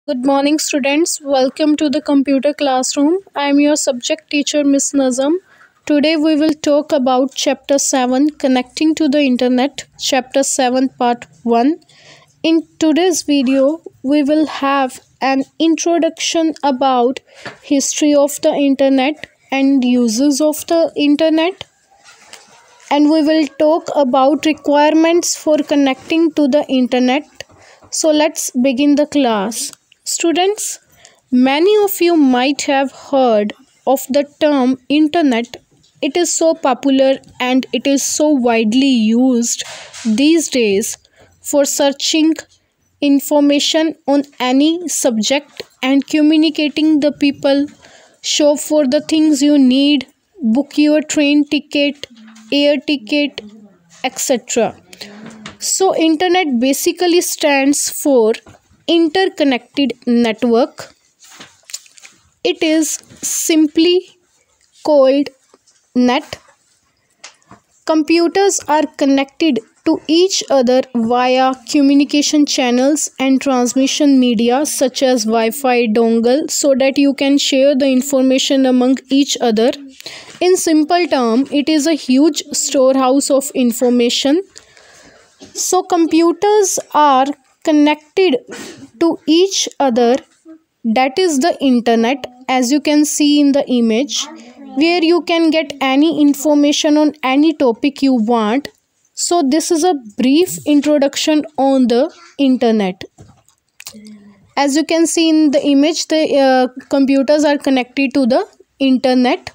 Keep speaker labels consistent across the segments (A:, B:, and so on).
A: Good morning, students. Welcome to the computer classroom. I am your subject teacher, Miss Nazam. Today we will talk about Chapter 7 Connecting to the Internet, Chapter 7, Part 1. In today's video, we will have an introduction about history of the Internet and uses of the Internet. And we will talk about requirements for connecting to the Internet. So let's begin the class. Students, many of you might have heard of the term internet. It is so popular and it is so widely used these days for searching information on any subject and communicating the people, shop for the things you need, book your train ticket, air ticket, etc. So internet basically stands for interconnected network. It is simply called net. Computers are connected to each other via communication channels and transmission media such as Wi-Fi dongle so that you can share the information among each other. In simple term, it is a huge storehouse of information. So computers are connected to each other, that is the internet, as you can see in the image, where you can get any information on any topic you want. So this is a brief introduction on the internet. As you can see in the image, the computers are connected to the internet.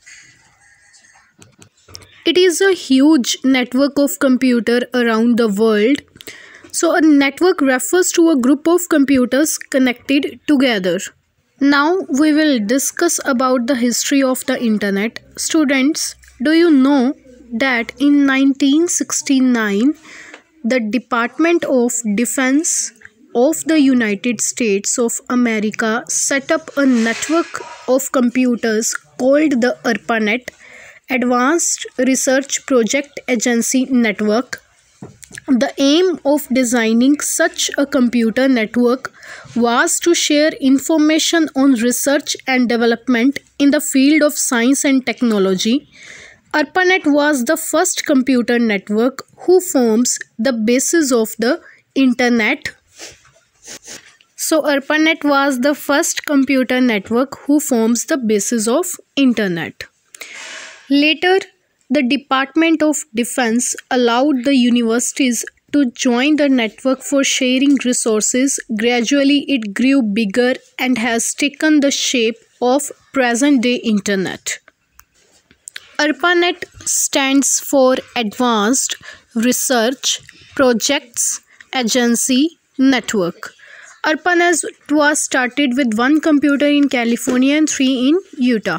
A: It is a huge network of computers around the world. So a network refers to a group of computers connected together. Now we will discuss about the history of the internet. Students, do you know that in 1969 the Department of Defense of the United States of America set up a network of computers called the ARPANET, Advanced Research Project Agency Network. The aim of designing such a computer network was to share information on research and development in the field of science and technology. ARPANET was the first computer network who forms the basis of the internet. So ARPANET was the first computer network who forms the basis of internet. Later, the Department of Defense allowed the universities to join the network for sharing resources. Gradually, it grew bigger and has taken the shape of present-day internet. ARPANET stands for Advanced Research Projects Agency Network. ARPANET was started with 1 computer in California and 3 in Utah.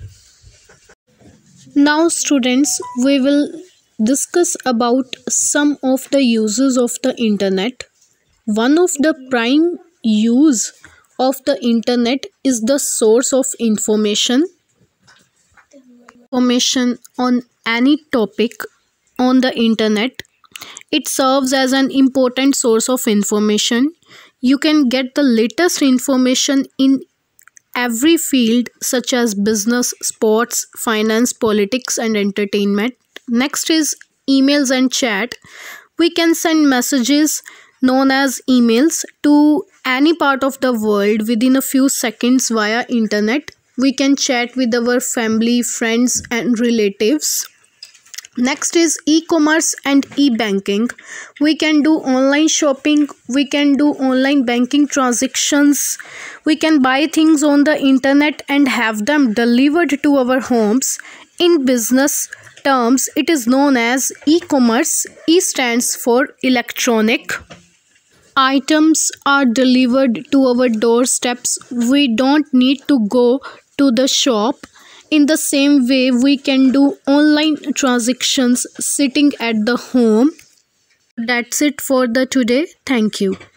A: Now students, we will discuss about some of the uses of the internet. One of the prime use of the internet is the source of information. Information on any topic on the internet. It serves as an important source of information. You can get the latest information in every field such as business, sports, finance, politics and entertainment. Next is emails and chat. We can send messages known as emails to any part of the world within a few seconds via internet. We can chat with our family, friends and relatives. Next is e-commerce and e-banking. We can do online shopping, we can do online banking transactions, we can buy things on the internet and have them delivered to our homes. In business terms, it is known as e-commerce. E stands for electronic. Items are delivered to our doorsteps. We don't need to go to the shop. In the same way, we can do online transactions sitting at the home. That's it for the today. Thank you.